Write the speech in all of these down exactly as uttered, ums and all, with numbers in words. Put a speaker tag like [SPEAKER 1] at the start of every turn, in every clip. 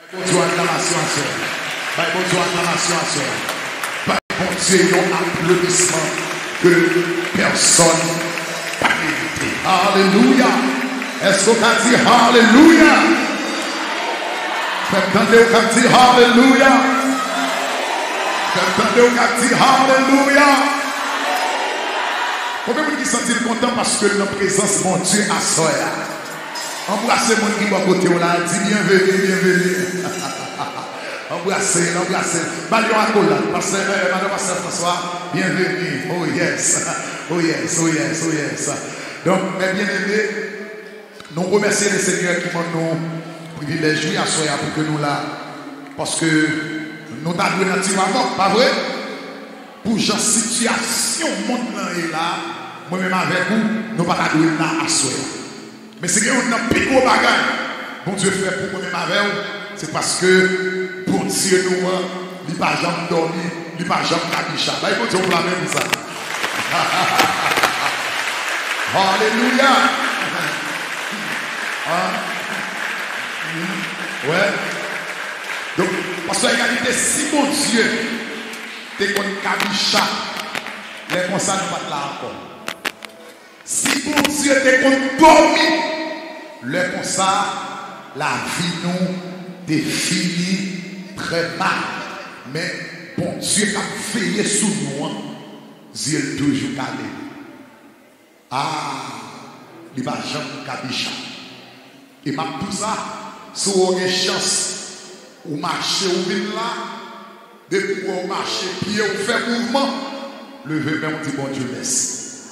[SPEAKER 1] Bonjour acclamation à soi. Bonjour acclamation à soi. Bon Dieu, un applaudissement que personne n'a mérité. Alléluia. Est-ce qu'on a dit Alléluia? Faites-entendre qu'on a dit Alléluia. Faites-entendre qu'on a dit Alléluia. Combien de gens qui sont contents parce que notre présence, mon Dieu, a soi. Embrassez mon qui va côté là, dis bienvenue, bienvenue. Embrassez, embrassez. Balion à Colade, pasteur, madame pasteur François, bienvenue. Oh yes, oh yes, oh yes, oh yes. Donc, mes bien-aimés, nous remercions les seigneurs qui m'ont privilégié à soi pour que nous là, parce que nous avons dans le mort, pas vrai? Pour genre situation, le monde est là, moi-même avec vous, nous ne pouvons pas là à soi. Mais c'est que nous avons plus gros bagages. Bon Dieu fait pour moi-même avec vous, c'est parce que bon Dieu nous, il n'a pas jamais dormi, il n'a pas jamais cabicha. Là, il faut dire la même ça. Alléluia. Ouais. Donc, parce que l'égalité, si mon Dieu, t'es comme cabicha, les constats ne pas là encore. Si mon Dieu t'es comme dormi, le constat, la vie nous définit très mal. Mais bon Dieu a veillé sous nous, Dieu est toujours calé. Ah, il va jamais cabicha. Et m'a tout ça, si on a une chance, ou marcher ou venir là, depuis qu'on marche, pied ou fait mouvement, levez même, on dit bon Dieu merci.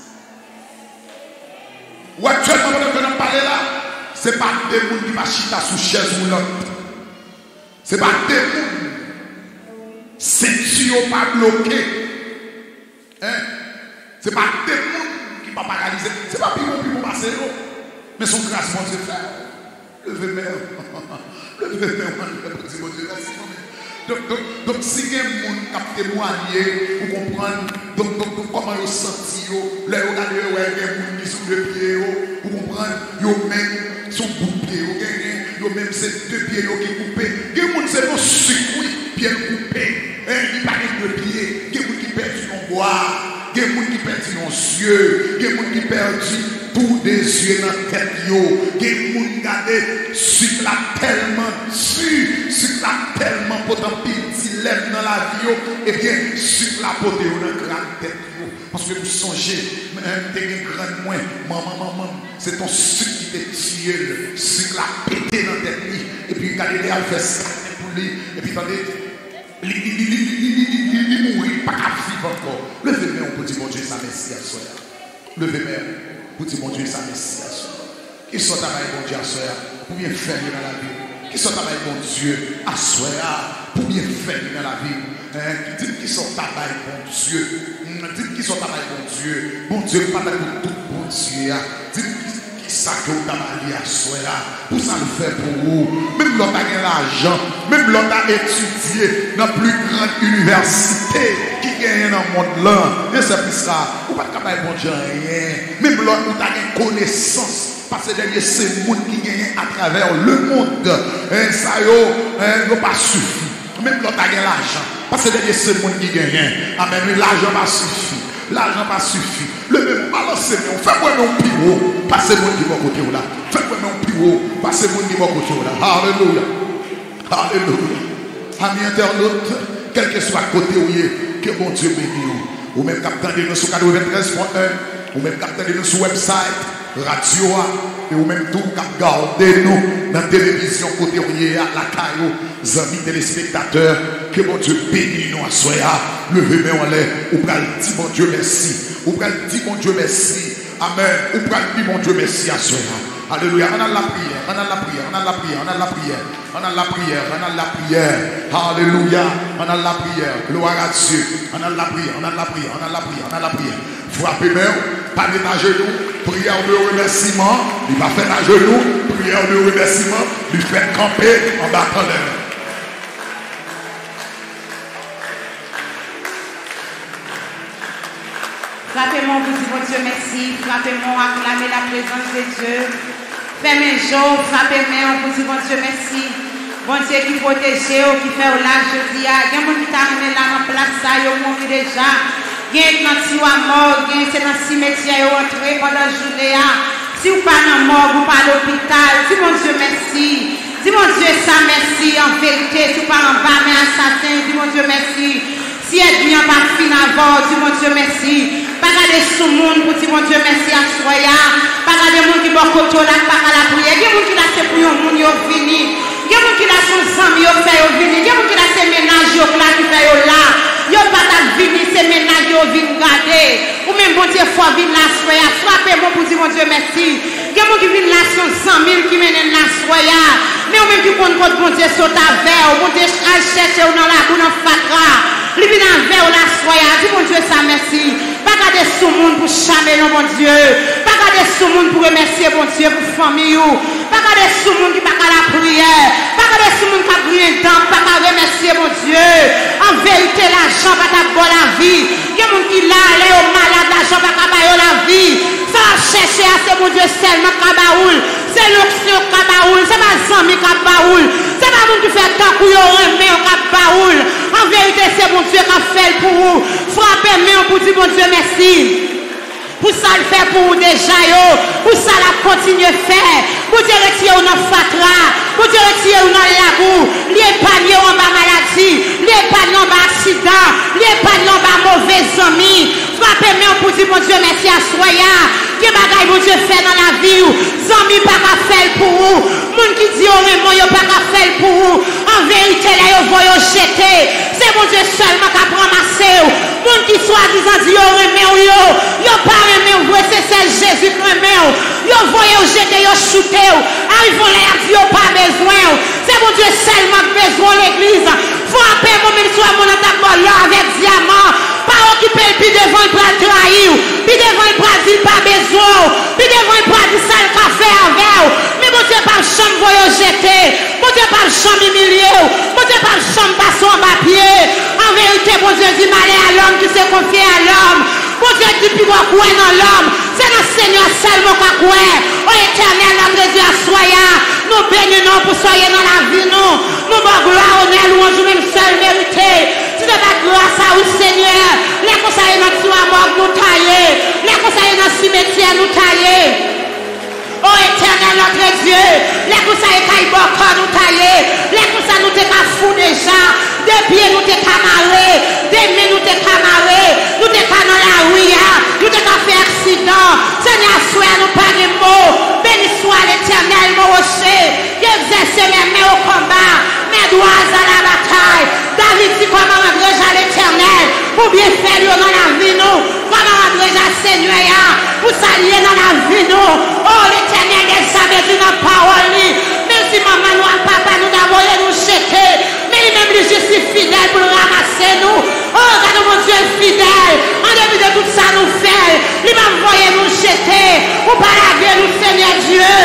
[SPEAKER 1] Ou actuellement, on a parlé là, ce n'est pas des gens qui marchent sous chaise ou l'autre. Ce n'est pas des gens. C'est pas bloqué. Hein? Ce n'est pas des gens qui ne sont pas paralysés. Ce n'est pas plus bon qui vont passer. Mais son grâce, mon Dieu, frère. Levez mère. Levez mère, mon Dieu, merci. Donc, donc, donc, si il y a des gens qui ont témoigné, vous comprenez, donc, donc, donc, comment ils sont sentis, là, vous regardez, il y a des gens qui sont de pied, vous comprenez, ils même sont coupés, ils même c'est deux pieds qui sont coupés. Il y a des gens qui sont circuit, pieds coupés, ils parlent de pieds, il y a des gens qui perdent son bois, il y a des gens qui perdent nos yeux, il y a des gens qui perdent tous des yeux dans la tête, il y a des gens qui regardent sur la tellement sur, sur la tellement potentiel dilemme dans la vie, et bien sur la pote dans la grande tête. Parce que vous songez, tu es un grand moins, maman, maman, c'est ton sucre qui t'est tué, le sucre l'a pété dans ta tête, et puis regardez, il a fait ça pour lui, et puis attendez, il mourit, pas qu'à vivre encore. Levez-moi, on peut dire, mon Dieu, ça merci à soi. Levez-moi, pour dire, mon Dieu, ça merci à soi. Qui sont ta main, mon Dieu, à soi, pour bien faire dans la vie. Qui sont ta main, mon Dieu, à soi, pour bien faire dans la vie. Hein? Dites qui sont ta main, mon Dieu. Dites qui sont ta main, mon Dieu. Mon Dieu, pas pour tout, mon Dieu. Dites qui ça que vous avez à soi, pour ça le faire pour vous. Même l'autre a l'argent, même l'autre a étudié dans la plus grande université qui gagne dans le monde là. Et c'est pour ça, vous ne pouvez pas bon Dieu rien. Même l'autre a une connaissance. Parce que derrière ces gens qui gagnent à travers le monde, hein, ça n'a pas suffi. Même l'autre a l'argent. Parce que derrière ces gens qui gagnent, amen, l'argent n'a pas suffi. L'argent n'a pas suffi. Le même balancez, faites-moi mon plus haut. Passez mon qui va côté là. Faites-moi mon plus haut. Passez mon qui va côté là. Alléluia. Alléluia. Amis internautes, quel que soit côté où il est, que bon Dieu bénisse. Ou même capteur de nous sur quatre-vingt-treize point un. Ou même capteur de nous sur website. Radio et ou même tout cap garder nous dans la télévision côté où il y a la caillou amis téléspectateurs que mon Dieu bénisse nous à soya levez moi en l'air ou pral dire mon Dieu merci ou pral dire mon Dieu merci amen ou pral dire mon Dieu merci à soya alléluia on a la prière on a la prière on a la prière on a la prière on a la prière on a la prière alléluia on a la prière gloire à Dieu on a la prière on a la prière on a la prière on a la prière frappez main pas mettre à genoux prière de remerciement il va faire à genoux prière de remerciement lui fait camper en battant les mains.
[SPEAKER 2] Frappez-moi, vous dites, mon Dieu, merci. Frappez-moi, acclamez la présence de Dieu. Fais mes jours, frappez-moi, on vous dit, mon Dieu, merci. Bon Dieu qui protège, qui fait au large, je dis, il y a des gens qui t'a amené là dans la place, ça, ils ont mouru déjà. Il y a des gens qui sont morts, il y a c'est dans le cimetière, ils sont entrés pendant la journée. Si vous pas dans la mort, vous pas à l'hôpital, dis mon Dieu merci. Dis mon Dieu ça merci en vérité. Si vous pas en bas, mais assassin, dis mon Dieu merci. Si elle vient pas fin avant, dis mon Dieu merci. Pas regarder sous le monde pour dire mon Dieu merci à Soya. Pas regarder les gens qui vont côté là, pas à la prière. Il y a des gens qui là c'est pour un monde qui vini. Il y a des gens qui là son sang, qui fait vini. Il y a des gens qui là c'est ménage qui fait là. Yo pas ta vini, c'est ménage yo vini garder. Ou même bon Dieu faut venir la soya. Frappez-moi pour dire mon Dieu merci. Il y a des gens qui viennent là sur cent mille qui mènent la soya. Mais ou même qui compte contre bon Dieu saute à verre. Bon Dieu cherche dans la boue dans fatra. Lui vient en verre la soya. Dis mon Dieu ça merci. Pas garder sous le monde pour charmer mon Dieu. Pas garder sous le monde pour remercier mon Dieu pour famille. Pas garder sous le monde qui pas à la prière. Pas garder sous le monde qui a brûlé dedans. Pas à remercier mon Dieu. En vérité, l'argent va t'avoir la vie. Il y a des gens qui là, les malades, l'argent va t'avoir la vie. Ça va chercher à ce mon Dieu seulement Kabaoul. C'est l'option Kabaoul. C'est pas Zami Kabaoul. C'est pas mon qui fait tant que vous remet au Kabaoul. En vérité, c'est mon Dieu qui a fait pour vous. Frappez-moi pour dire mon Dieu merci. Pour ça le faire pour vous déjà, yo. Pour ça la continue à faire. Pour dire retirer ou dans fatra. Pour dire retirer ou dans la boue. L'épargner en bas maladie. L'épargner en bas accident. L'épargner en bas mauvais amis. Frappez-moi pour dire mon Dieu merci à Soya. Qui bagaille mon Dieu fait dans la vie. Zami pas qu'à faire pour vous. Moun qui dit oh mais moi yo pas qu'à faire pour vous. En vérité là yo voyo jeter. C'est mon Dieu seulement qui a ramasser. Moun qui soit disant dit oh mais yo yo pas mais vous c'est Jésus qui remet. Yo voyo jeter yo shooter. Arrivons là dit yo pas besoin. C'est mon Dieu seulement qui besoin l'église. Frappez moi même soit mon attaque là avec diamant. Pas occuper puis devant il pas trahir. Puis devant il pas dire pas besoin. Puis devant il pas dire ça le café avec. Mais mon Dieu pas chambre voyo jeter. Mon Dieu pas chambre humilier. Mon Dieu pas chambre passer en papier. En vérité mon Dieu dit malheur à l'homme qui s'est confié à l'homme. Mon Dieu dit plus quoi quoi dans l'homme. C'est le Seigneur seulement qui quoi. Ô éternel notre Dieu à soya. Nous bénissons pour soyez dans la vie nous. Nous bon gloire honneur louange même seul mérité. Tu ne pas grâce à vous Seigneur. Les conseils dans la mort nous tailler. Les conseils dans le cimetière nous tailler. Oh éternel notre Dieu, les conseils qui sont nous tailler, les conseils nous t'es fou déjà, des pieds nous t'es camarés, des mains nous t'es camarés, nous t'es dans la rue, nous t'es fait accident, Seigneur, sois nous pas de mots, béni soit l'éternel, mon rocher, qui exerce mes mains au combat, mes doigts à la bataille. David dit comment rendre à l'éternel, pour bien faire dans la vie nous, comment rendre à Seigneur, pour s'allier dans la vie nous, oh l'éternel des savait dit dans la parole, même si maman nous, papa nous d'abord nous jeter, mais lui-même lui je suis fidèle pour ramasser nous, oh regarde mon Dieu fidèle, en début de tout ça nous fait, lui m'a envoyé nous jeter, pour pas la gueule nous Seigneur Dieu.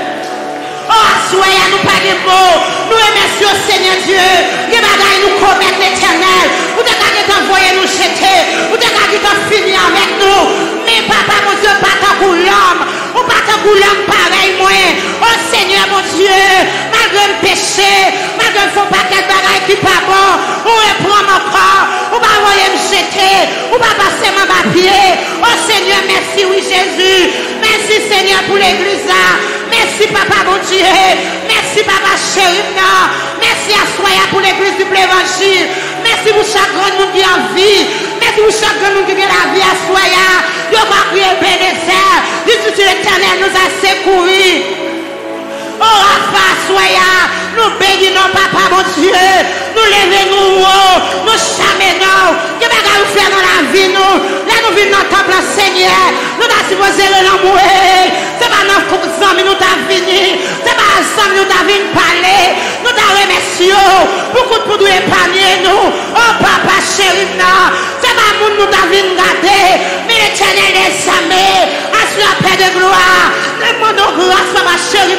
[SPEAKER 2] Oh, soyez nous pas de mots. Nous remercions Seigneur Dieu. Les bagailles nous commettent l'éternel. Vous devez t'envoyer nous jeter. Vous devez t'en finir avec nous. Mais papa, mon Dieu, pas tant pour l'homme. Ou pas tant pour l'homme pareil, moi. Oh Seigneur, mon Dieu. Malgré le péché. Malgré le faux paquet de bagailles qui pas bon. Ou reprend mon corps. Ou pas envoyer me jeter. Ou pas passer mon papier. Oh Seigneur, merci, oui Jésus. Merci Seigneur pour l'église là. Merci papa mon Dieu. Merci papa chéri. Merci à Soya pour l'église du Évangile. Merci pour chaque grand monde qui a vie. Merci pour chaque grand monde qui a la vie à Soya. Yo va prier Bénézer. Jésus l'éternel nous a secouru. Oh Rafa Soya. Nous bénissons papa mon Dieu. Nous levons nous. Nous chamenons. Que bagarre nous faire dans la vie nous. Là nous venons dans le temple Seigneur. Nous avons supposé l'amour. C'est pas notre amis nous avons venu. C'est pas ensemble nous avons venu parler. Nous avons remercié. Beaucoup de nous épargner nous. Oh papa chéri. C'est pas nous nous avons venu garder. Mais l'éternel des armées. Assure la paix de gloire. Le monde de grâce papa chéri.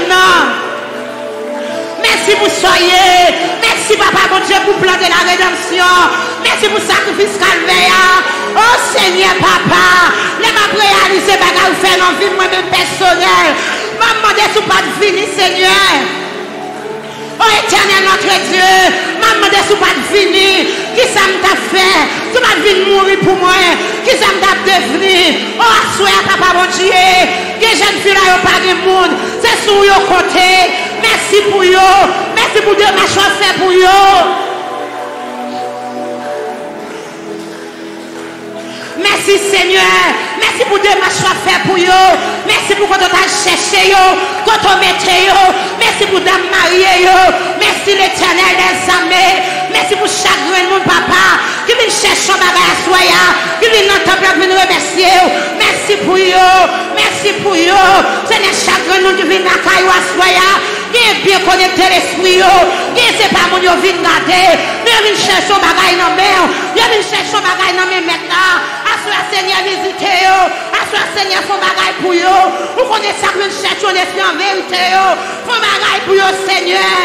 [SPEAKER 2] Merci pour soyez. Merci papa mon Dieu pour plan de la rédemption. Merci pour sacrifice calvaire. Oh Seigneur papa. Les m'a réalisé bagarre faire dans vie moi-même personnel. M'a demandé si pas de fini Seigneur. Oh éternel notre Dieu, maman de sous pas de fini, qui ça m'a fait, tu m'as vu mourir pour moi, qui ça m'a devenu, oh assoya papa mon Dieu, que jeune fille là pas de monde, c'est sous yo côté, merci pour yo, merci pour Dieu ma chose fait pour yo. Merci Seigneur, merci pour deux matchs fait pour yo, merci pour quand on t'a cherché yo, quand on mettait yo, merci pour dame mariée yo, merci l'éternel des armées, merci pour chaque grand monde papa, qui vient chercher son bagage à soya, qui vient dans le temple pour nous remercier, merci pour yo, merci pour yo, Seigneur chaque grand monde qui vient dans la caille à soya, qui est bien connecté l'esprit yo, qui c'est pas mon yo vient garder, mais vient chercher son bagage dans main, il vient chercher son bagage dans main maintenant. Assois Seigneur visiter yo, assois Seigneur font bagaille pour yo. Vous connaissez ça que nous cherchons l'esprit en vérité yo. Font bagaille pour yo Seigneur.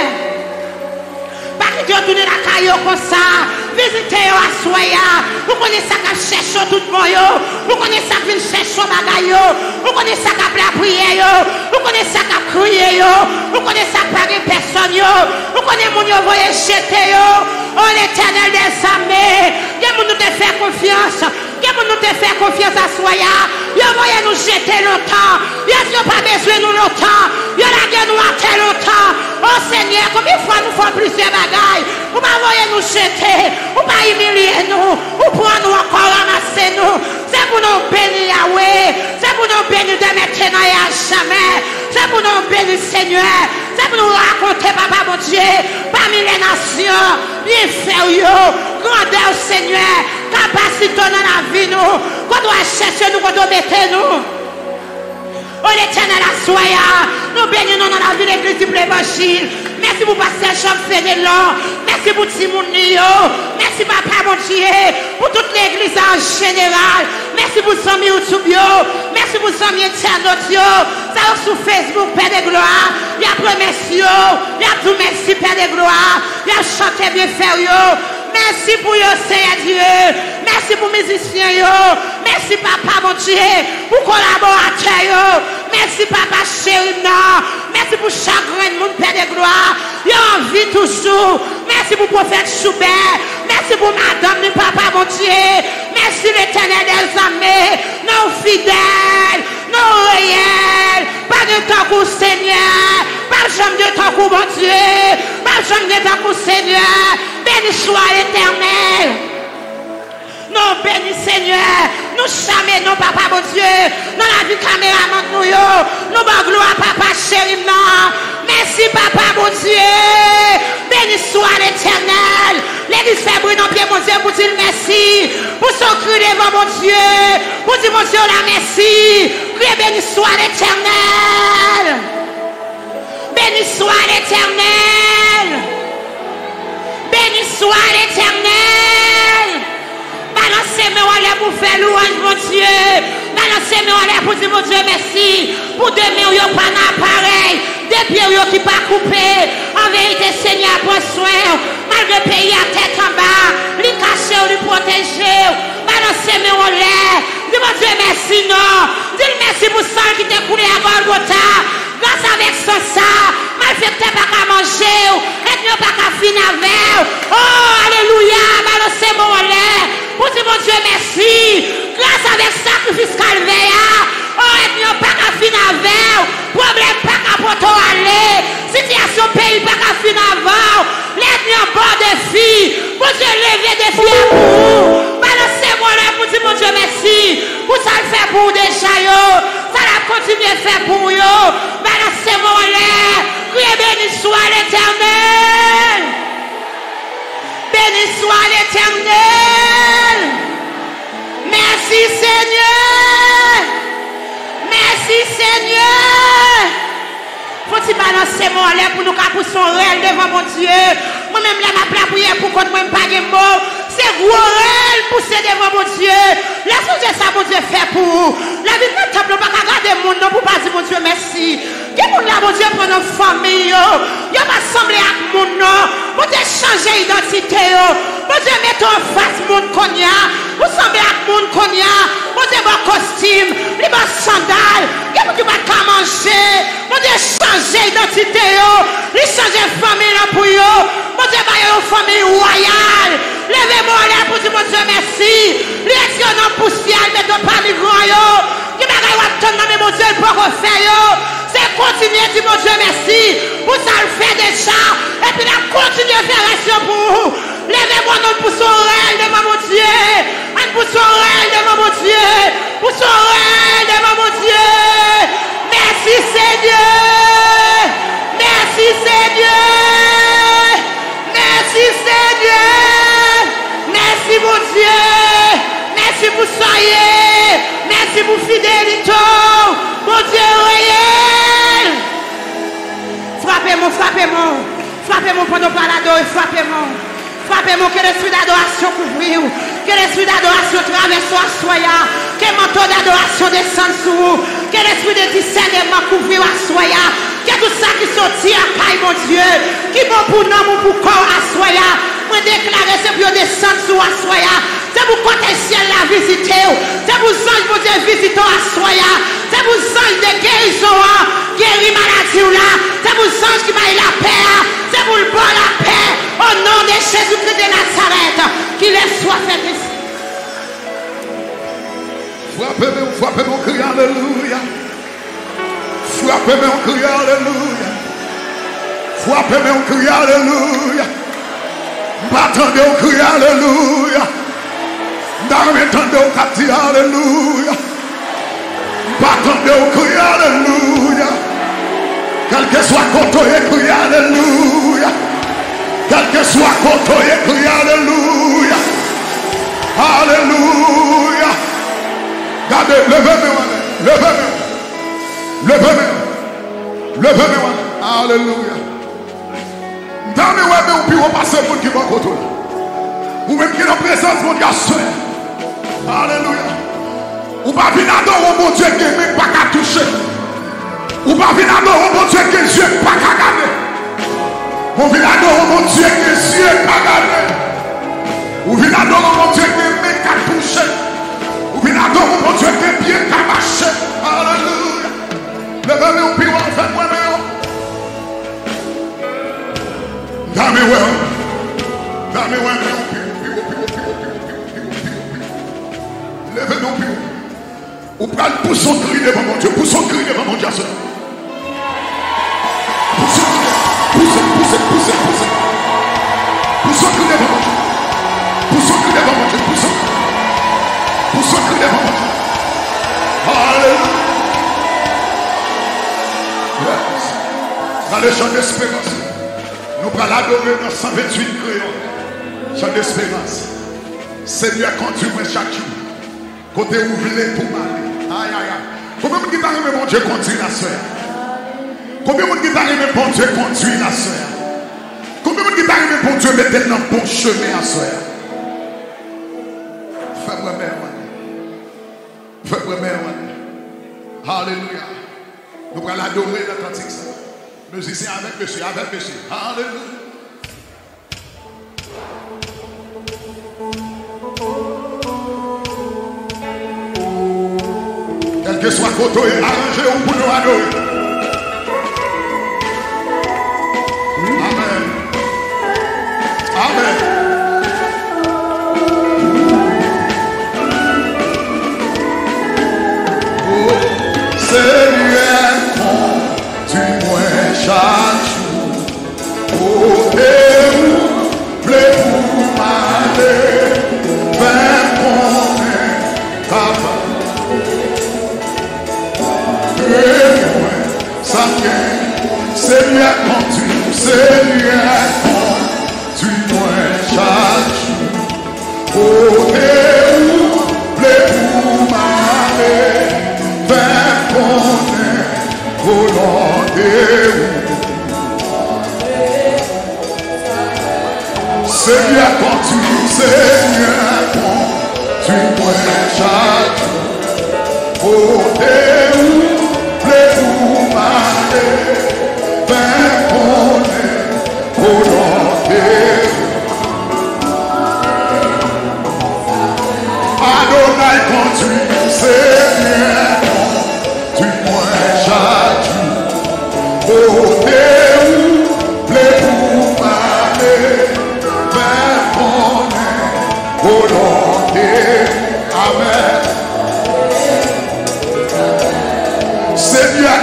[SPEAKER 2] Pas que Dieu tourne la caille comme ça. Visitez yo assoya. Vous connaissez ça que cherche tout le monde yo. Vous connaissez ça que nous cherchons bagaille yo. Vous connaissez ça que la prière yo. Vous connaissez ça que crier yo. Vous connaissez ça que pas de personne yo. Vous connaissez mon yo voyez jeter yo. Oh l'éternel des armées. Que nous te faire confiance. Que nous te faire confiance à soya. Yo voyez nous jeter longtemps. Yo n'a pas besoin nous longtemps. Yo la guerre nous a très longtemps. Oh Seigneur, combien de fois nous faisons plusieurs bagailles. Vous m'envoyez nous jeter. Vous pas humilier nous. Vous prenez nous encore ramasser nous. C'est pour nous bénir Yahweh. C'est pour nous bénir de maintenant et à jamais. C'est pour nous bénir Seigneur. C'est pour nous raconter papa mon Dieu. Parmi les nations. Bien faire yo. Grandeur Seigneur. Capacité dans la vie nous. Quand on cherche nous. Quand on mette nous. Oh l'éternel à soya. Nous bénissons dans la vie de l'église du l'évangile. Merci pour passer Jean Fénélon. Merci pour Timounio. Merci papa mon Dieu. Pour toute l'église en général. Merci pour Sami Outubio. Merci pour Sami Eternotio. Ça sur Facebook, Père de gloire. Il y a promesse yo. Il y a tout merci Père de gloire. Il y a chanté bien faire yo. Merci pour yo Seigneur Dieu. Merci pour musiciens yo. Merci papa mon Dieu. Pour collaborateurs yo. Merci papa chéri non. Merci pour chaque grand monde Père de gloire. Il y a envie toujours. Merci pour prophète Schubert. Merci pour madame et papa mon Dieu. Merci l'éternel des armées. Nos fidèles. Nos réels. Pas de temps pour Seigneur. Pas jamais de temps pour mon Dieu. Pas jamais de temps pour Seigneur. Béni soit l'éternel. Nous bénis Seigneur. Nous jamais non papa mon Dieu. Dans la vie caméraman nous yo. Nous bon gloire papa chéri non. Merci papa mon Dieu. Béni soit l'éternel. L'église fait bruit dans pied mon Dieu pour dire merci. Pour son cri devant mon Dieu. Pour dire mon Dieu la merci. Criez béni soit l'éternel. Béni soit l'éternel. Béni soit l'éternel. Balancez-moi en l'air pour faire louange, mon Dieu. Balancez-moi en l'air pour dire, mon Dieu, merci. Pour demain, il n'y a pas d'appareil. Des pieds qui pas coupés. En vérité, Seigneur, prends soin. Malgré le pays à tête en bas. Lui cacher ou lui protéger. Balancez-moi en l'air. Dis, mon Dieu, merci, non. Dis merci pour ça qui t'est coulé à Golgotha. Grâce avec son sang. Malfecté pas qu'à manger. Et ne pas qu'à finir avec. Oh, alléluia. Balancez-moi en l'air. Pour dire, mon Dieu, merci. Grâce avec sacrifice calvaire. Oh, et ne pas qu'à finir avec. Problème pas qu'à porter aller. Situation pays pas qu'à finir avant. Les gens bord de filles. Mon Dieu, levez des filles à vous. Balancez-moi là pour dire, mon Dieu, merci. Pour ça le fait pour déjà yo. Ça l'a continué à faire pour yo. Balancez-moi là. Criez béni soit l'éternel. Béni soit l'éternel. Merci Seigneur. Merci Seigneur. Faut-il balancer mon lait pour nous capousser son réel devant mon Dieu. Moi-même, là, ma plat prière pour qu'on ne m'aime pas de mots. C'est gros réel pousser devant mon Dieu. La chose ça, mon Dieu, fait pour vous. La vie de notre table, pas regarder mon nom pour pas dire, mon Dieu, merci. Quel monde là, mon Dieu, prend notre famille. Il va assembler avec mon nom. Mon Dieu, changer l'identité. Mon Dieu, mettez en face mon cognac. Vous semblez avec mon cognac. Mon Dieu, mon costume. Les bons sandales. Quel monde qui va manger. Mon Dieu, changer. changer l'identité, il changer famille pour eux. Mon Dieu, il y a une famille royale. Levez-moi là pour dire, mon Dieu, merci. L'élection non poussière, mais de pas les grands. Qui m'a dit, mais mon Dieu, il peut refaire. C'est continuer, dit mon Dieu, merci. Pour ça, le fait déjà. Et puis, là, continuer à faire action pour vous. Levez-moi non pour son règne devant mon Dieu. Un pour son règne devant mon Dieu. Pour son règne devant mon Dieu. Merci Seigneur. Merci Seigneur. Merci Seigneur. Merci mon Dieu. Merci pour soyez. Merci pour fidélité. Mon Dieu réel. Frappez-moi, frappez-moi. Frappez-moi pendant que l'adorer, frappez-moi. Frappez-moi que l'esprit d'adoration couvre. Que l'esprit d'adoration traverse à soya. Que le manteau d'adoration descende sur vous. Que l'esprit de discernement couvre à soya. Que tout ça qui sortit à paille, mon Dieu. Qui bon pour nous, ou pour corps à soya. Moi déclarer c'est pour descendre sur à soya. C'est pour côté ciel la visiter. C'est pour ange pour Dieu visiter à soya. C'est pour ange de guérison. Guérir maladie là. C'est pour ange qui m'a la paix. C'est pour le bon la paix. Au nom de Jésus-Christ de Nazareth. Qu'il est soit fait ici.
[SPEAKER 1] Frappez-moi, frappez-moi, criez alléluia. Frappez-moi, criez alléluia. Frappez-moi, criez alléluia. M'attendez, criez alléluia. M'attendez, criez alléluia. M'attendez, criez alléluia. Quel que soit côté, criez alléluia. Quel que soit côté, criez alléluia. Alléluia. Regardez, levez-moi, levez-moi, levez-moi, levez-moi, alléluia. Dans mes web, on peut passer pour qui va côté. Ou même qui est en présence, mon garçon. Alléluia. Ou pas venir adorer mon Dieu qui n'est pas qu'à toucher. Ou pas venir adorer mon Dieu qui n'est pas qu'à garder. Ou venir adorer mon Dieu qui n'est pas garder. Ou venir adorer mon Dieu qui n'est pas qu'à toucher. Ou venir adorer mon Dieu qui est bien qu'à marcher. Alléluia. Levez-moi au pire, faites-moi meilleur. Dame-moi. Dame-moi meilleur. Levez-nous au pire. Ou prenez pour son cri devant mon Dieu. Pour son cri devant mon Dieu. Poussez, poussez, poussez, poussez, poussez. Pour son cri devant mon Dieu. Pour son cri devant mon Dieu. Poussez. Pour son cri devant mon Dieu. Alléluia. Dans le chant d'espérance, nous allons l'adorer dans cent vingt-huit créoles. Chant d'espérance. Seigneur, conduis-moi chaque jour. Côté ouvrier pour m'aller. Aïe, aïe, aïe. Combien de gens qui mon Dieu conduit la soeur? Combien de gens qui mon Dieu conduit la soeur? Combien de gens qui mon Dieu mettre dans le bon chemin à soeur? Fais-moi mère. Fais-moi mère. Alléluia. Nous allons l'adorer dans le cantique. Musicien avec monsieur, avec monsieur. Alléluia. Quel que soit côté, arrangez ou pour nous adorer. Amen. Amen. Oh, Seigneur, conduis-moi chaque jour. Oh, et où plaît-vous m'aller vers mon papa. Seigneur, conduis, Seigneur, conduis-moi chaque jour. Oh, et où plaît-vous m'aller vers ton volonté. Seigneur, conduis, Seigneur, conduis-moi chaque jour. Oh, et où plaît-vous m'aller vers ton volonté. Adonai, conduis, Seigneur, conduis-moi chaque jour. Oh,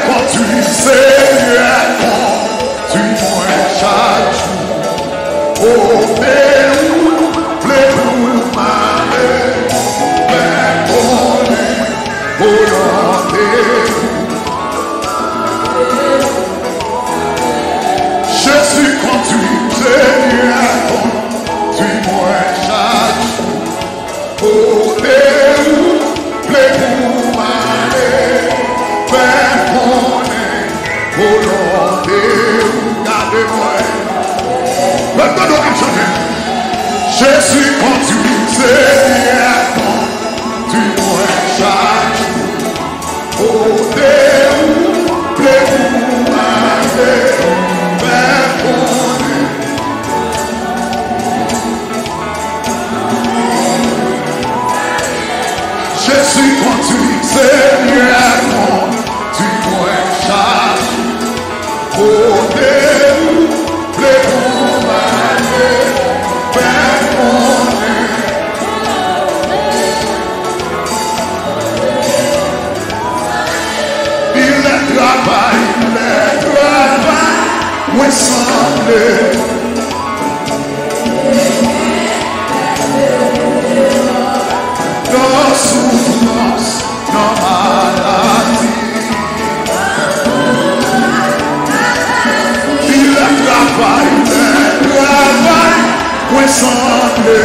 [SPEAKER 1] conduis, Seigneur, conduis-moi chaque jour. Oh, mais où plaît-vous m'aller, mais connais volonté. Je suis conduit, Seigneur, conduis-moi chaque jour. Oh, mais où plaît-vous m'aller, mais connais volonté. Regardez-moi. Maintenant, nous allons chanter. Je suis conduit, Seigneur, conduis-moi chaque jour. Oh, Dieu, plaît-vous m'aller, mais connais. Je suis conduit, Seigneur, conduis-moi chaque jour. Oh, Dieu, plaît-vous m'aller, mais connais. Il est travail, il est travail, où semblé. Dans souffrance, dans maladie. Il est travail, il est travail, où semblé.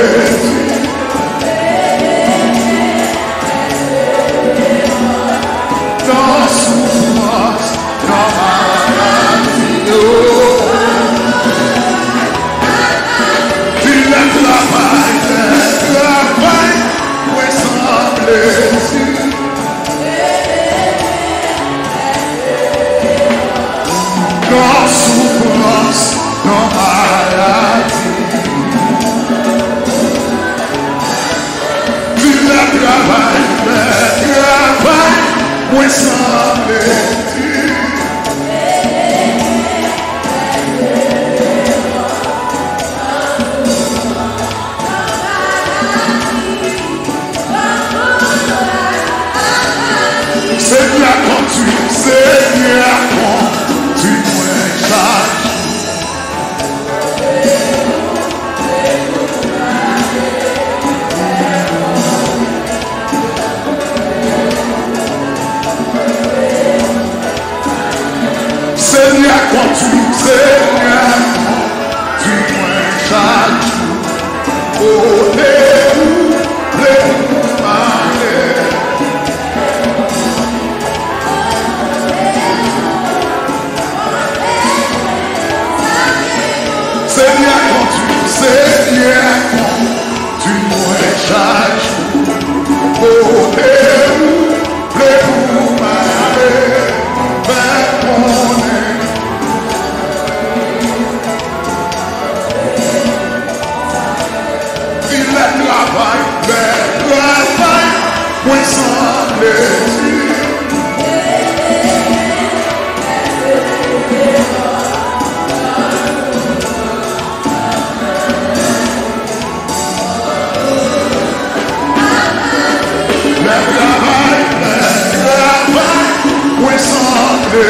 [SPEAKER 1] Dans souffrance, dans maladie. Oh. Il est travail, il est travail, où semblé. Dans souffrance, dans maladie. Il est travail, il est travail, où semblé. Seigneur, conduis, Seigneur, conduis-moi chaque jour. Seigneur, conduis, Seigneur, conduis-moi chaque jour. Oh, Dieu, plaît-vous m'aller. Seigneur, conduis, Seigneur, conduis-moi chaque jour. Oh, Dieu, plaît-vous m'aller, mais connais. Il est travail, mais travail, où semblé. Le travail, le travail, où semblé.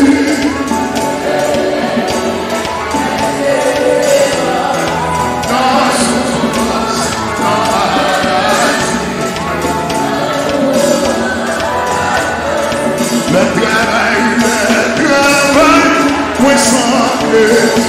[SPEAKER 1] Dans souffrance, dans maladie. Le travail, le travail, où semblé.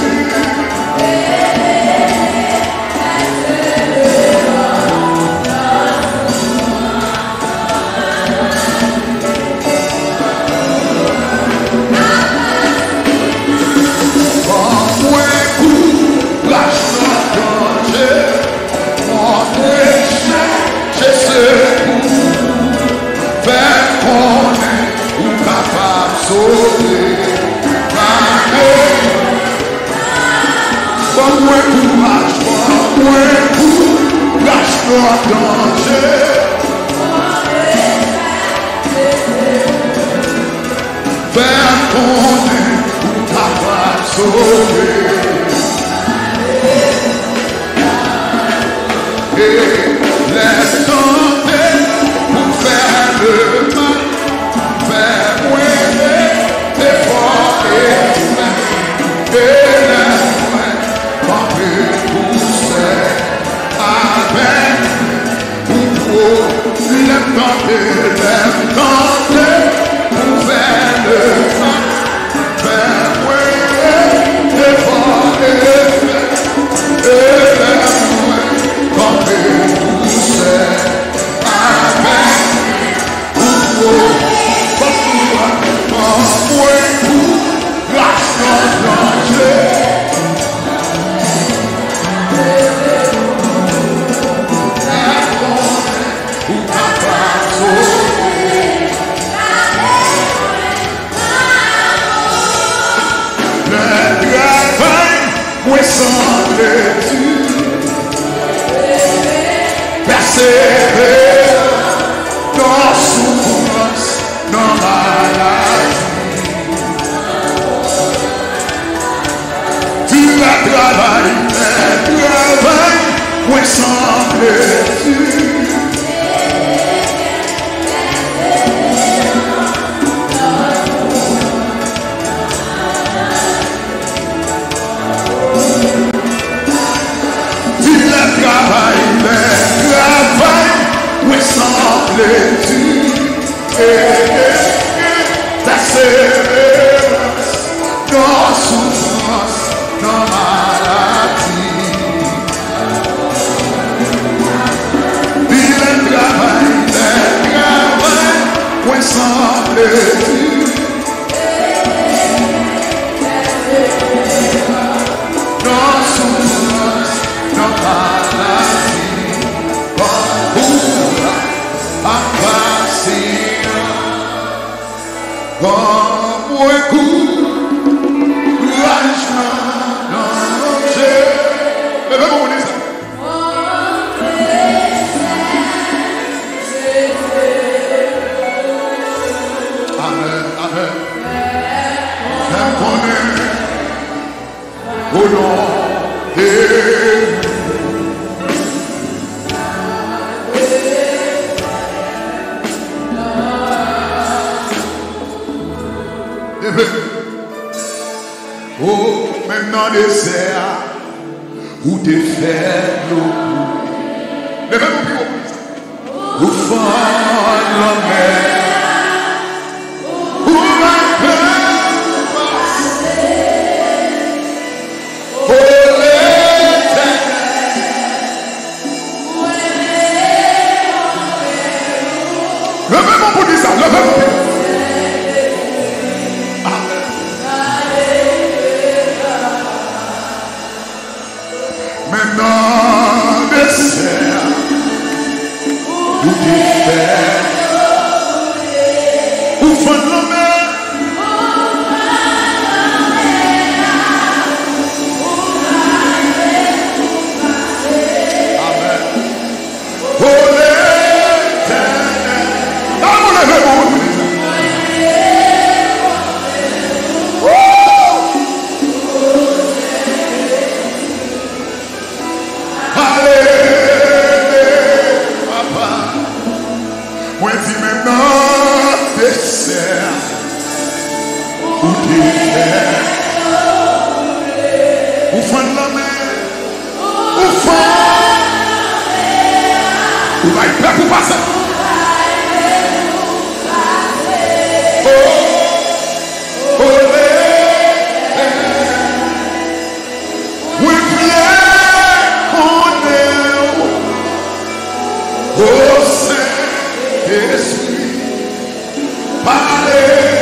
[SPEAKER 1] Laisse tenter pour faire le mal, faire moins. sembles-tu persévérer dans souffrance, dans maladie? Tu as travaillé, travail, où sembles-tu travail, travail, où sembles-tu persévérance dans souffrance, dans maladie? Il est travail, travail, où sembles-tu dans souffrance, dans maladie? Comme un coup, couragement dans Dieu. Levez-vous, on dit ça. Amen, amen. J'aime connaître au nom de oh, même dans le désert, où t'es faible, levez-vous plus haut. Au fond de la mer, où ma peur passer, oh l'éternel, levez-vous pour dire ça, levez-vous plus haut. Maintenant, dessert, où t'es fait, où fond de la mer, amen. Oh l'éternel, ah, vous levez-vous. Moi dis maintenant dessert, où t'es fait, où fond de la mer, où fond, où va être prêt pour passer. Oh, oh, oui, prière qu'on est, oh, Esprit, parlez.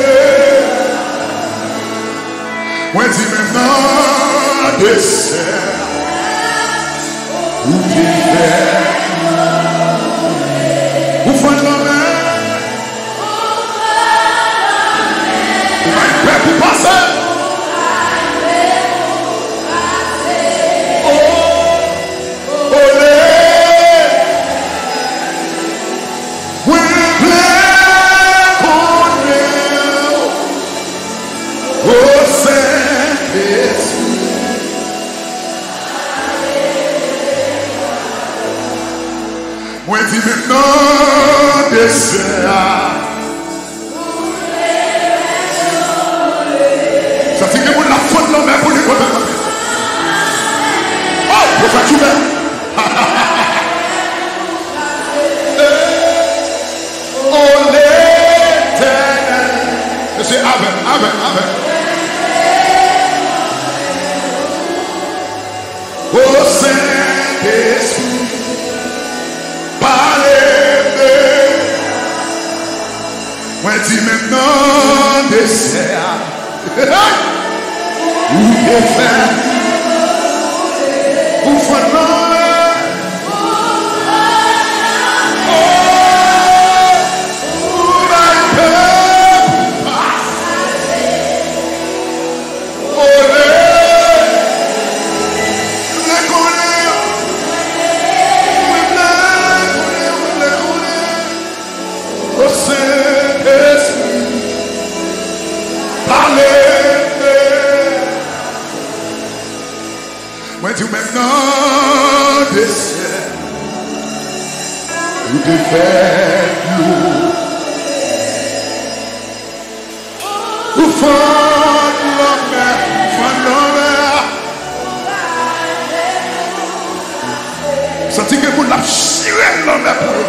[SPEAKER 1] Moi dis maintenant dessert, où t'es fait, où fond de la mer, où va être prêt pour passer. Moi dis maintenant dessert. Ça fait que vous la faute là même pour les côtés. Oh, vous faites tout bien. Oh l'éternel. C'est Amen, Amen, Amen. Oh Saint-Esprit, parlez-moi. Moi dis maintenant dessert. Où t'es fait, où faut dire maintenant, descend. Ou te fait nous. Ou fond l'homme, fond l'homme. Senti que vous l'avez chiré l'homme pour eux.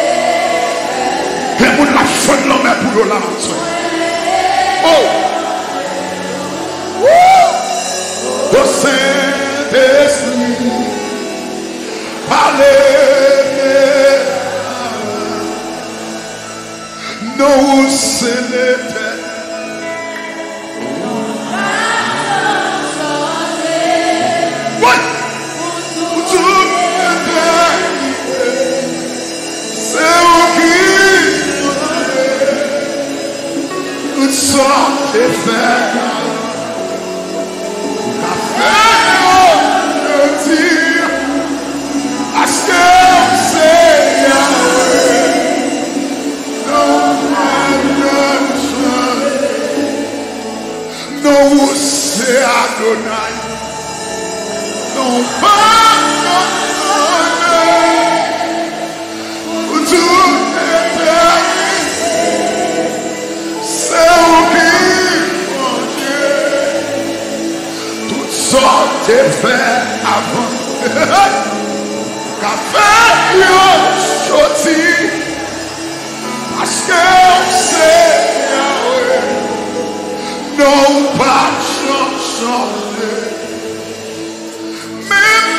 [SPEAKER 1] Que vous l'avez fond l'homme pour eux là. Oh! Au Saint-Esprit, parlez. Nous c'est l'éternel. Sortez faire la fête de dire à ce que c'est Yahweh, non pas non c'est Adonai, non pas non tout sortez faire avant qu'a fait yo sorti parce que c'est Yahweh non pas changer même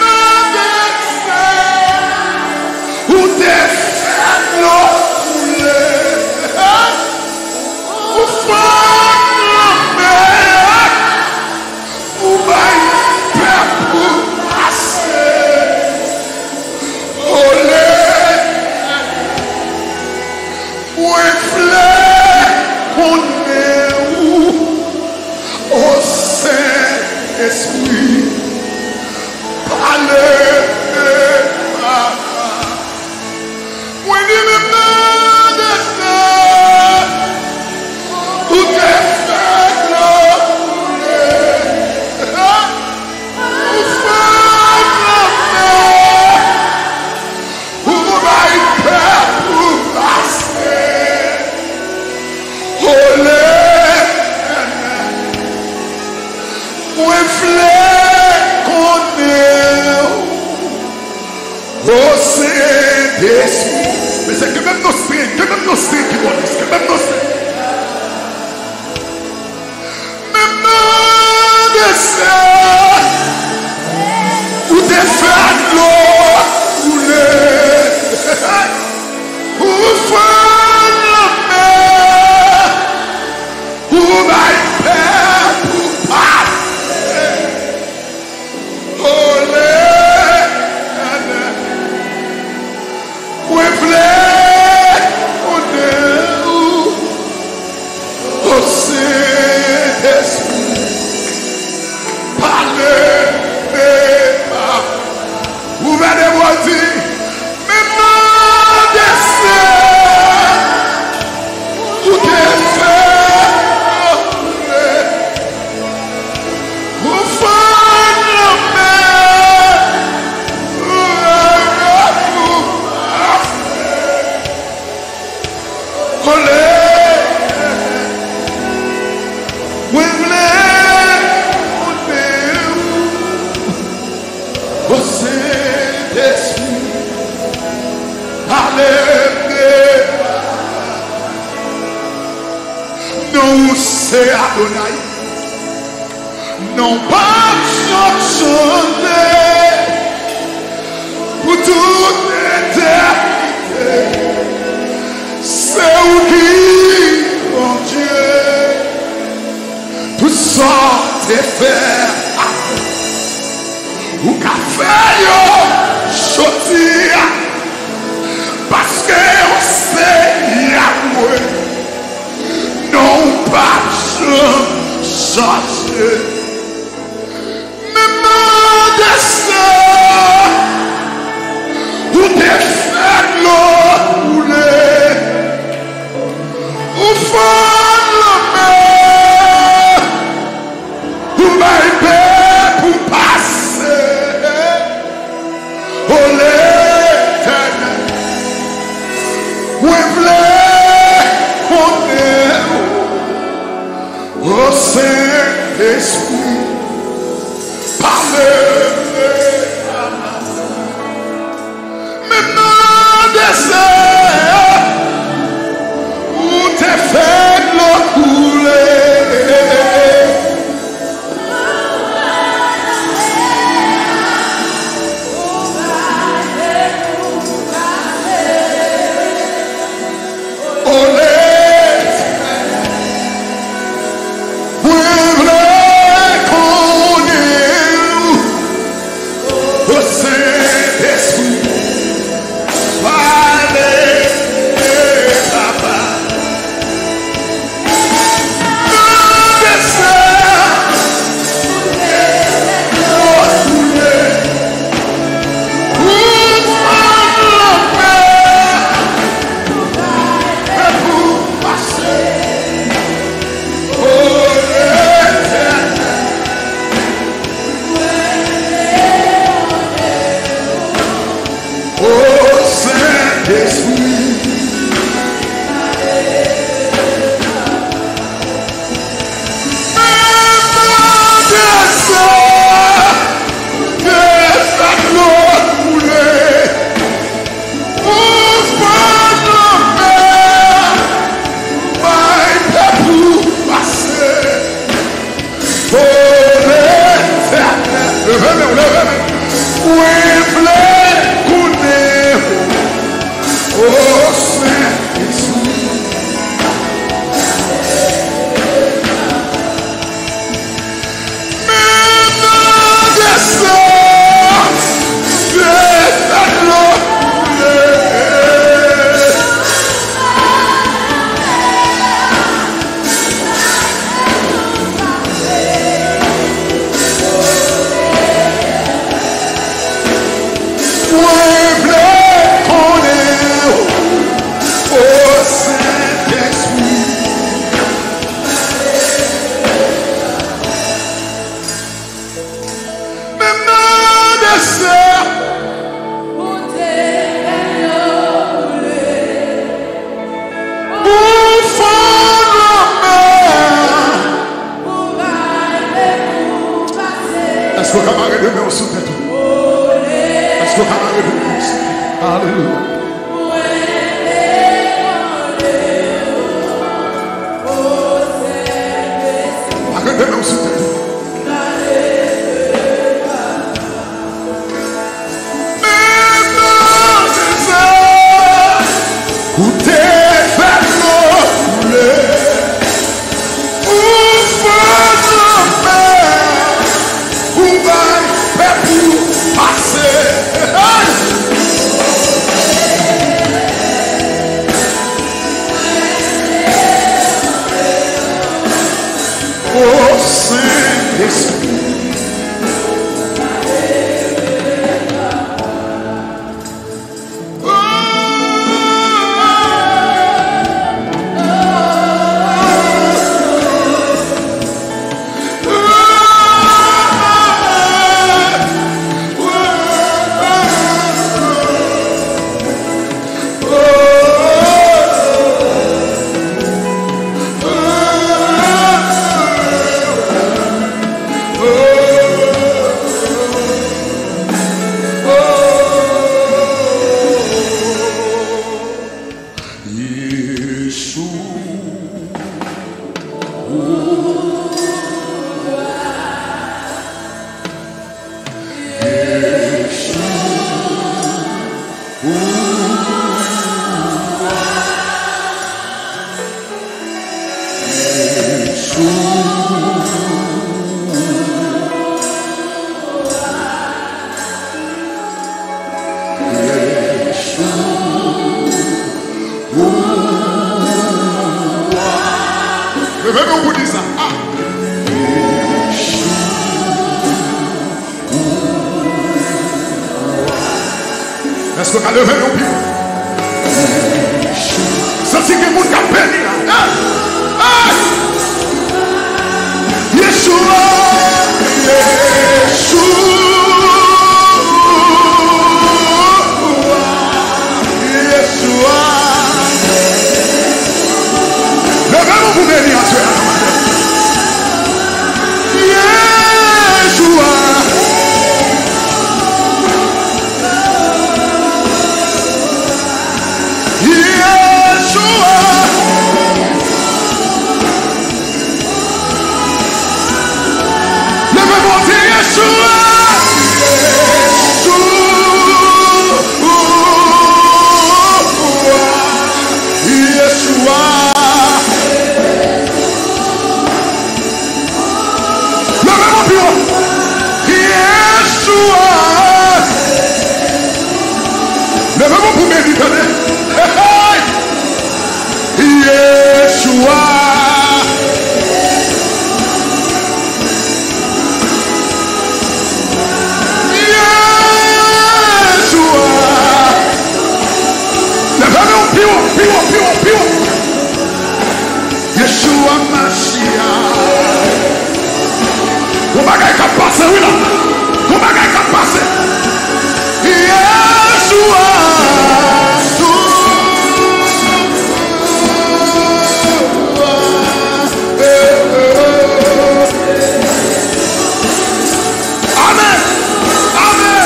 [SPEAKER 1] dans des ou des fêtes l'eau couler ou Esprit, parlez, when you remember that who can love, who found love, who might bear, who lost it, holy. Mais c'est que même nos spirits, que même nos spirits qui connaissent, que même nos spirits. Même nos desseins, ou des fêtes l'eau couler, ou faire la mer, ou ma père pour passer. Olé. C'est Adonai, non pas changer pour toute éternité. C'est où qui, mon Dieu, tout sorte faire ou qu'a fait sortir parce que c'est Yahweh, non pas changer. Même destin ou des fêtes l'eau couler ou fond la mer ou ma paix pour passer. Saint-Esprit, parlez. Maintenant, descends, où t'es fait l'eau couler. Est-ce que vous avez de mes sous tête? Est-ce que vous avez de mes sous tête? Alléluia. Avec de mes sous tête. Est-ce que vous avez levé nos pieds? Sentez que vous avez béni là. Yeshua, Yeshua, Yeshua. Levez-vous pour bénir à Dieu. Yeshua. Levez-vous pour méditer. Yeshua. Yeshua. Levez-vous pio, pio, pio, pio. Yeshua Mashiach. Comment est-ce qu'il passe, oui là? Comment est-ce qu'il passe? Yeshua. Amen. Amen.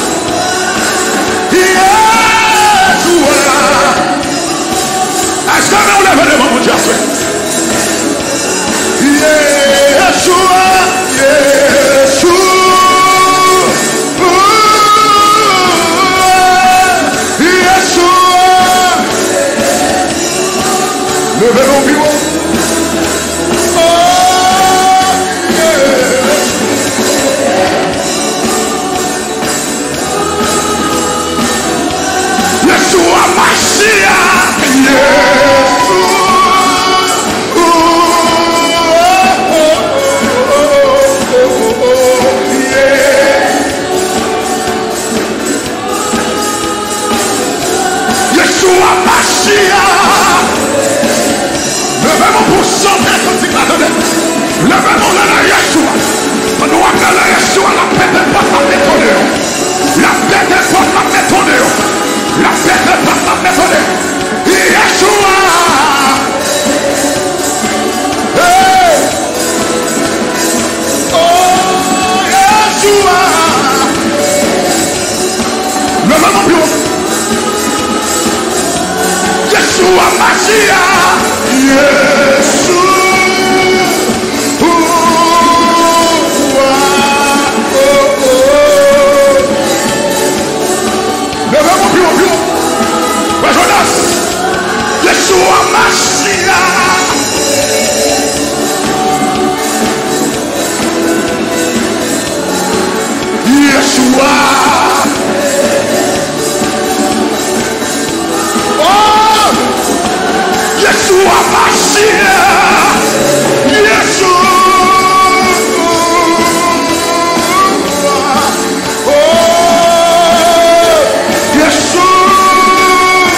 [SPEAKER 1] Yeshua. Est-ce que vous levez les mains, mon Dieu? Yeshua. Yeshua. Levez vos bureaux. Oh, yeah. Yeshua Mashiach. Yeshua. Oh, oh, oh, oh, oh, oh, yeah. Yeshua Mashiach. Levez-vous pour chanter comme si attendez. Levez-vous là, Yeshua. On doit appeler Yeshua la paix de porte à méthode. La paix de porte à méthode. La paix de porte à méthode. Yeshua. Hey. Oh, Yeshua. Levez-vous plus. Yeshua Mashiach. Yeshua. Oh, oh, oh, oh. Levez-vous plus haut, plus haut. Ouais, Jonas. Yeshua Mashiach. Yeshua. Oh! Yeshua Mashiach. Yeshua. Oh! Yeshua.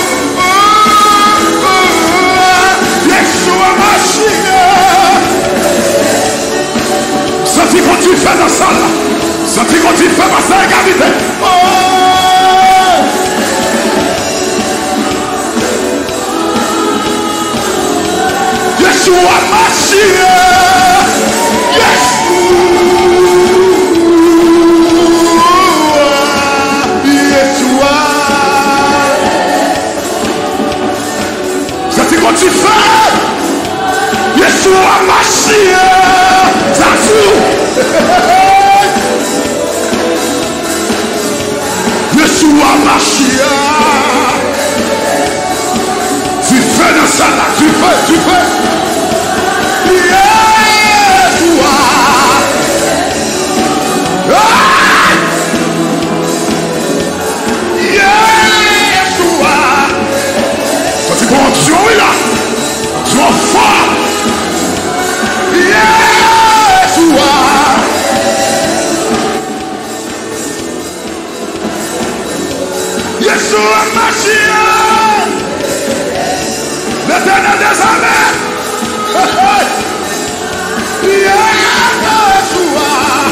[SPEAKER 1] Yeshua Mashiach. Senti quand tu fais dans la salle. Senti quand tu fais passer la gravité. Oh! Yeshua Mashiach. Yeshua. Yeshua. Ça c'est quand tu fais. Yeshua Mashiach. Ça joue. Yeshua Mashiach. Tu fais dans ça là. Tu fais, tu fais. Yeshua. Ah! Yeshua. Ça c'est pour onction, oui là. Onction fort. Yeshua. Yeshua Mashiach. L'éternel des armées. Yeshua.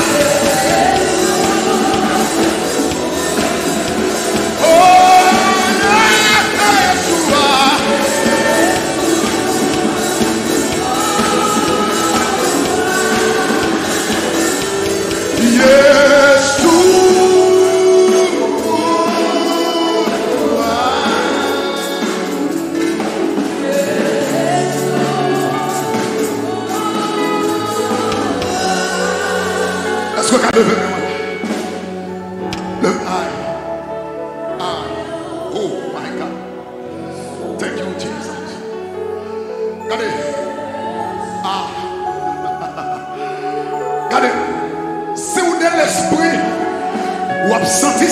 [SPEAKER 1] Oh, Yeshua. Est-ce que tu as levé le le I, I, oh my God. Thank you, Jesus. Regardez. Ah. Regardez. Si vous avez l'esprit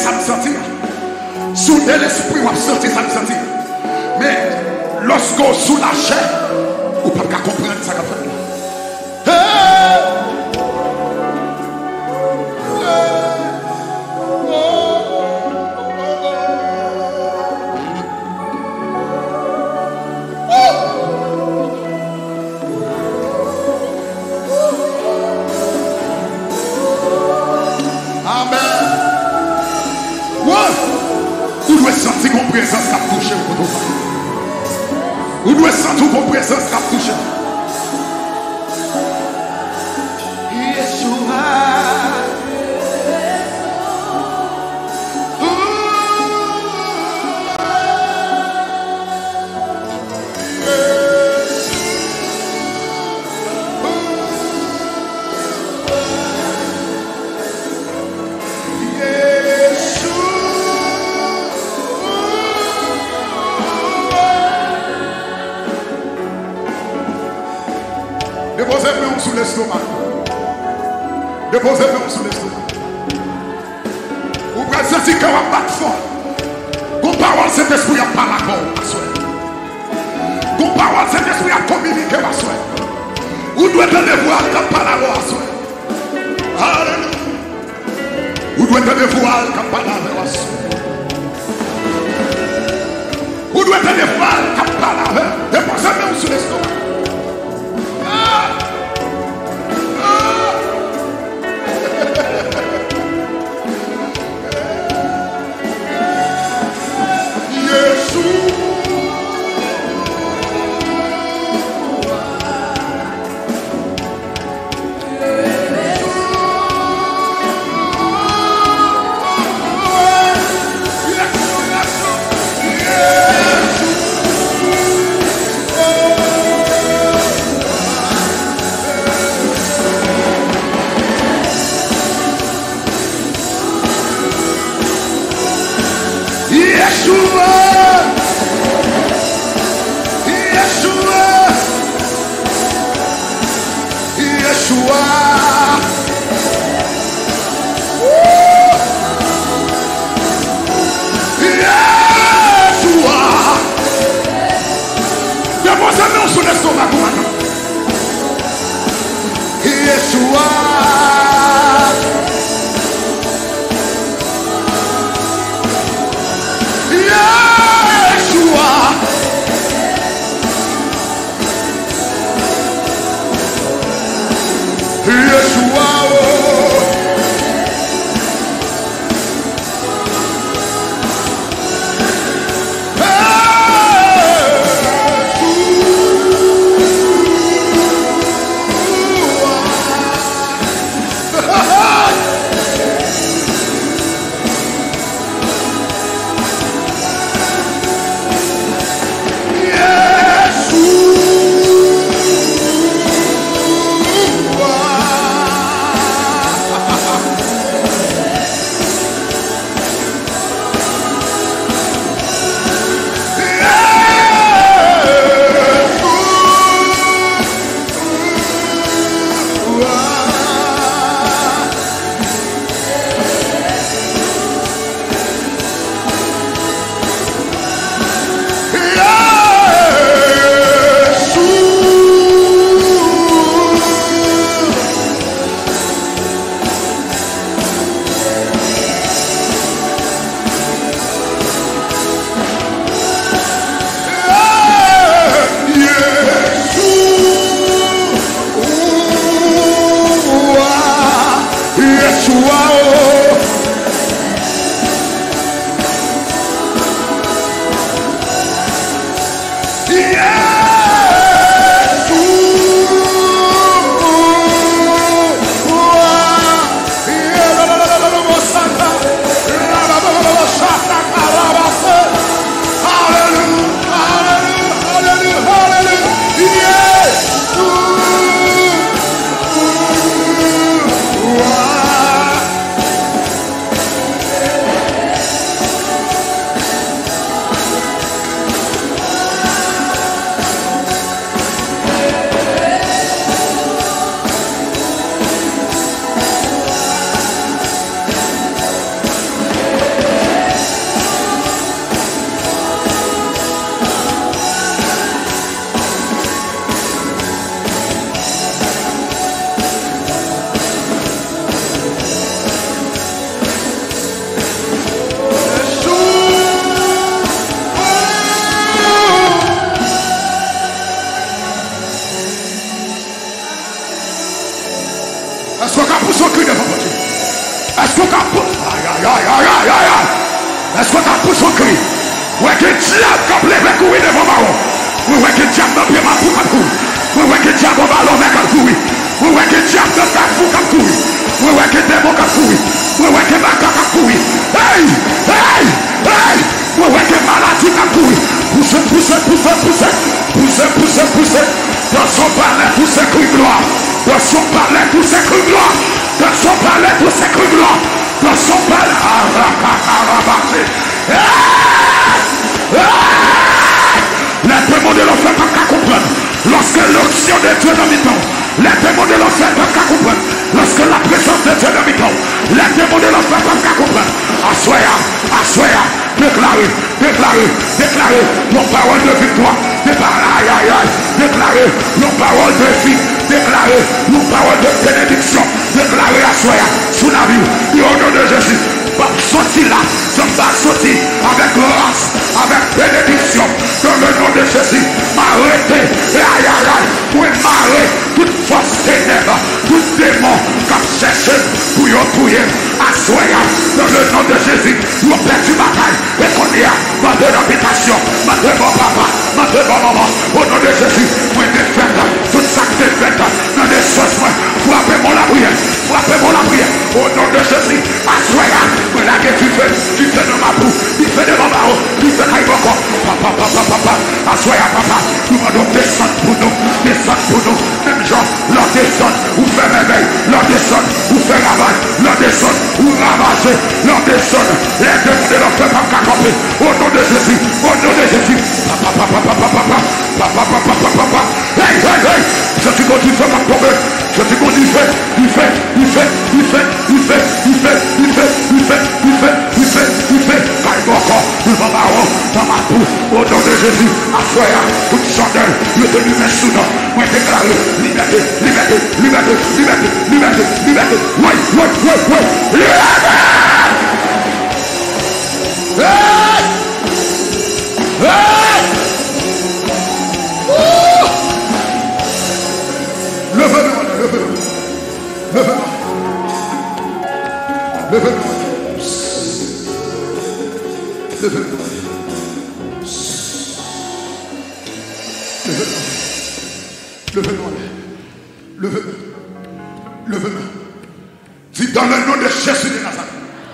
[SPEAKER 1] ça me sentit. Sous de l'esprit, on a senti ça me sentit. Mais lorsqu'on sous la chair, on ne peut pas comprendre ça qu'on fait.
[SPEAKER 2] Sentir qu'on présence qui a touché au côté. Vous devez sentir qu'on présence qui a touché. Yeshua. Déposez-le sous l'estomac. Déposez-le sous l'estomac. Vous pouvez sentir que vous battre fort. Vos paroles, cet esprit n'a pas l'accord. Vos paroles, cet esprit a communiqué. Vous devez te voir quand pas l'accord. Alléluia. Vous devez te voir quand pas l'accord. Vous devez te voir quand pas l'accord. Déposez-le sous l'estomac.
[SPEAKER 1] Est-ce qu'on a poussé son cri devant Dieu? Est-ce qu'on a poussé? Aïe, aïe, aïe, aïe, aïe, aïe. Est-ce qu'on a poussé son cri? Ouais, que diable qui a levé courir devant Baron. Ouais, que diable n'a pas ma pour ma courir. Ouais, que diable va l'homme qui a courir. Ouais, que diable n'a pas fou qui a courir. Ouais, que démon qui a courir. Ouais, que baka qui a courir. Hey, hey, hey. Ouais, que maladie qui a courir. Poussez, poussez, poussez, poussez. Poussez, poussez, poussez. Dans son palais, tous ces cris gloire. Dans son palais, tous ces cris gloire. Dans son palais, tous ces cris gloire. Dans son palais, les démons de l'enfer ne peuvent pas comprendre. Lorsque l'onction de Dieu dans mes temps, les démons de l'enfer ne peuvent pas comprendre. Lorsque la présence de Dieu dans mes temps, les démons de l'enfer ne peuvent pas comprendre. Assoya, assoya, déclarez, déclarez, déclarez nos paroles de victoire. Déclarez, aïe, aïe, aïe, déclarez nos paroles de vie. Déclarez nos paroles de bénédiction. Déclarez assoya sous la vie. Au nom de Jésus. Sorti là, je vais sortir avec grâce, avec bénédiction, dans le nom de Jésus. M'arrêter, et aïe aïe aïe, pour m'arrêter toute force ténèbres, tout démon comme cherché pour y prier. Assoya, dans le nom de Jésus, nous perdu bataille, et qu'on y a, ma de l'habitation, ma de mon papa, ma de mon maman, au nom de Jésus, moi défaite, toute sa défaite, dans les choses, frappez-moi la prière, frappez-moi la prière, au nom de Jésus, assoya. Là que tu fais, tu fais de ma boue, tu fais de mon barreau, tu fais de mon corps. Papa, papa, papa, assoya papa, nous allons descendre pour nous, descendre pour nous. Même genre, leur descendre, ou faire réveil, leur descendre, ou faire ravage, leur descendre, ou ravager, leur descendre. Les démons de l'enfer pas qu'à camper. Au nom de Jésus, au nom de Jésus. Papa, papa, papa, papa, papa, papa, papa, papa. Hey, hey, hey, je suis contre du feu, pas tomber. Je suis contre du feu, du feu, du feu, du feu, du feu, du feu, du feu, du feu. Du fait, du fait, du fait, caille encore, devant ma robe, dans ma boue, au nom de Jésus, assoya, toute chandelle, le tenu mes sous nous, moi déclare, liberté, liberté, liberté, liberté, liberté, liberté, oui, oui, oui, oui, liberté! Hey! Hey! Levez-moi, levez-moi, levez-moi, levez-moi. Levez-moi. Levez-moi. Levez-moi. Levez-moi. Levez-moi. Dis dans le nom de Jésus de Nazareth.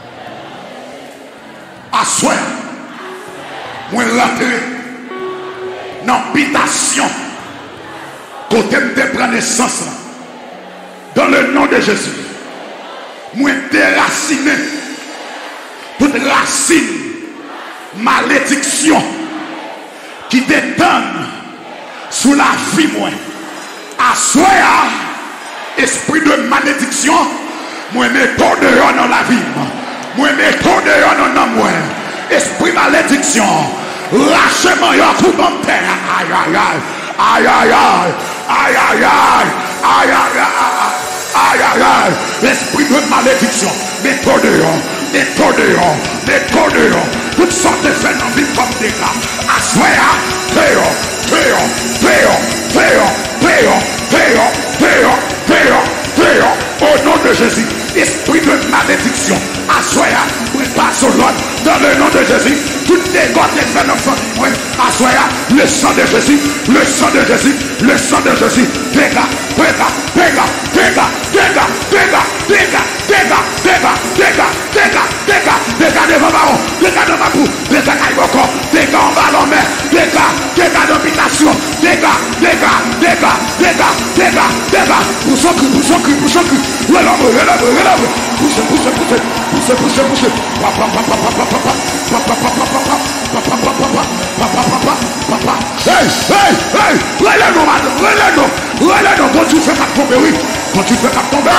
[SPEAKER 1] Assois. Moi rentrer dans l'habitation. Côté de prendre naissance. Dans le nom de Jésus. Moi déraciner. Toute racine. Malédiction qui détonne sous la vie moi. Assoya, esprit de malédiction, moi méthode dans la vie. Moi méthode dans moi. Esprit malédiction, lâchez-moi y'a coup de terre. Aïe aïe aïe, aïe aïe aïe, aïe aïe aïe, aïe aïe aïe aïe, esprit de malédiction, méthode, méthode, méthode. Toutes sortes de phénomènes comme des gars. Assoya, Théo, Théo, Théo, Théo, Théo, Théo, Théo, Théo, Théo. Au nom de Jésus, esprit de malédiction. Assoya, prépare son Lord. Dans le nom de Jésus, toutes les gouttes des phénomènes. Assoya, le sang de Jésus, le sang de Jésus, le sang de Jésus. Dégâts, dégâts, dégâts, dégâts, dégâts, dégâts, dégâts, dégâts, dégâts, dégâts, dégâts, dégâts, dégâts de ma maman, dégâts de ma boue, dégâts de mon corps, dégâts en ballon mer, dégâts, dégâts d'habitation, dégâts, dégâts, dégâts, dégâts, dégâts, dégâts, pour son cri, pour son cri, pour son cri, relève, relève, relève, poussez, poussez, poussez, poussez, poussez, poussez, papa, papa, papa, papa, papa, papa, papa, papa, papa, papa, papa, papa, hey, hey, hey, relève-nous, madame, relève-nous, relève-nous, quand tu fais qu'à tomber, oui, quand tu fais qu'à tomber,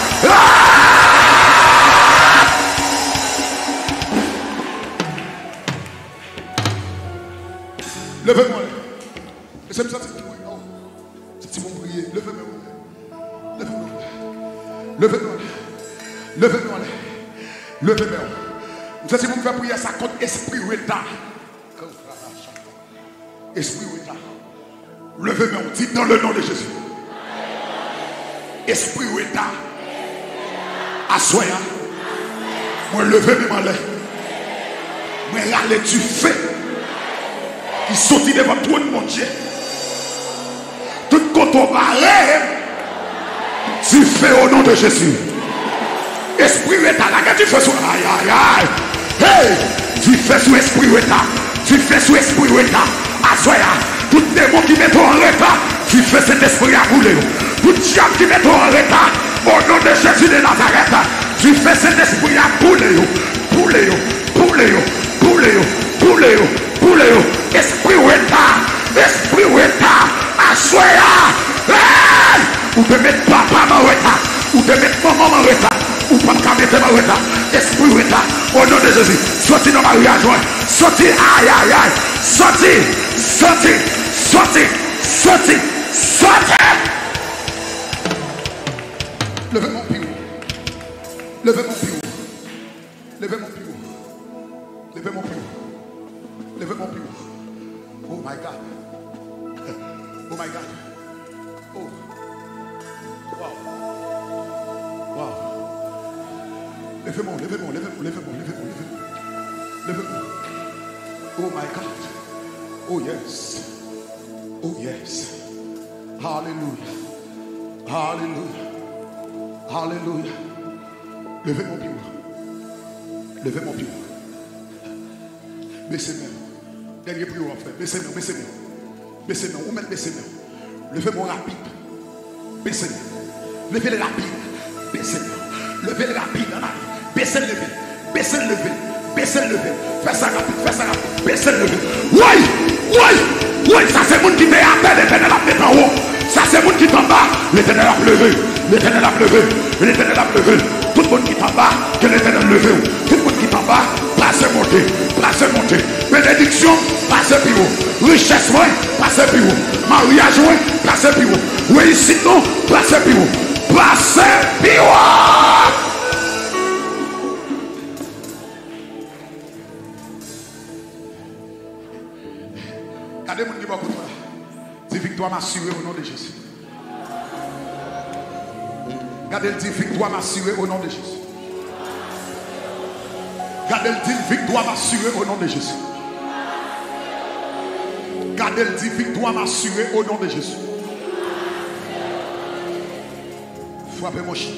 [SPEAKER 1] levez-moi. C'est ça, c'est pour c'est pour prier. Levez-moi. Levez-moi. Levez-moi. Levez-moi. Levez-moi. Vous savez, si vous me faites prier, ça compte esprit retard. Esprit retard. Levez-moi. Dites dans le nom de Jésus. Esprit retard. Assoya. Moi lever mes mains. Moi râler du feu. Qui sortit devant tout le monde. Tout quand on parle, tu fais au nom de Jésus. Esprit état, là, tu fais sur. Aïe, aïe, aïe. Hey, tu fais sous esprit état. Tu fais sous esprit état. Assoya. Tout démon qui met en état, tu fais cet esprit à bouler. Tout diable qui met en état, au nom de Jésus de Nazareth, tu fais cet esprit à bouler. Bouler, bouler, bouler, bouler, bouler. Esprit état, esprit état. Assoya. Hey! Ou te mettre papa dans l'état, ou te mettre maman dans l'état, ou pas te mettre dans l'état. Esprit état, au nom de Jésus. Sorti dans ma mariage, sorti, aïe, aïe, aïe. Sorti, sorti, sorti, sorti, sorti. Levez mon pied. Levez mon pied. Levez mon pied. Levez mon pied. Levez mon pied. Oh my God. Oh my God. Oh. Wow. Wow. Levez-moi, levez-moi, levez-moi, levez-moi, levez-moi, levez-moi. Levez-moi. Oh my God. Oh yes. Oh yes. Hallelujah. Hallelujah. Hallelujah. Levez mon pied. Levez mon pied. Baissez-moi. Dernier prière en fait. Baissez-moi, baissez-moi. Baissez-moi. Ou même baissez-moi. Levez-moi rapide. Baissez-moi. Levez-le rapide. Baissez-moi. Levez-le rapide. Baissez-le levé. Baissez-le levé. Baissez-le levé. Fais ça rapide. Fais ça rapide. Baissez-le levé. Oui. Oui. Oui. Ça c'est le monde qui met à terre. L'éternel a fait en haut. Ça c'est le monde qui est en bas. L'éternel a pleuvé. L'éternel a pleuvé. L'éternel a pleuvé. Tout le monde qui est en bas. Que l'éternel a levé. Tout le monde qui est en bas. Placez monter. Placez monter. Bénédiction. Placez plus haut. Richesse. Placez plus haut. Mariage. Placez plus haut. Réussite. Placez plus haut. Placez plus haut. Regardez mon qui va contre toi. Dis victoire m'assurer au nom de Jésus. Regardez le dit victoire m'assurer au nom de Jésus. Regardez le dit victoire m'assurer au nom de Jésus. Regardez le dit victoire m'assurer au nom de Jésus. Frappez mon chita.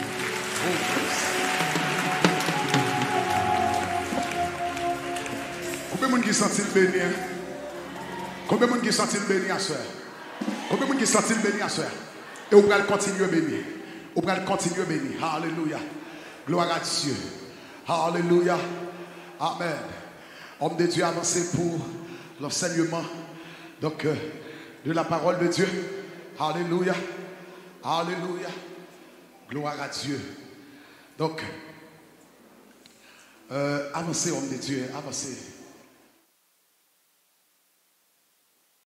[SPEAKER 1] Combien de monde qui sentit le béni? Combien de monde qui sentit le béni à soeur? Combien de monde qui sentit le béni à soeur? Et on va continuer à bénir. On va continuer à bénir. Alléluia. Gloire à Dieu. Alléluia. Amen. Homme de Dieu avancé pour l'enseignement donc euh, de la parole de Dieu. Alléluia. Alléluia. Gloire à Dieu. Donc, euh, avancez, homme de Dieu, avancez.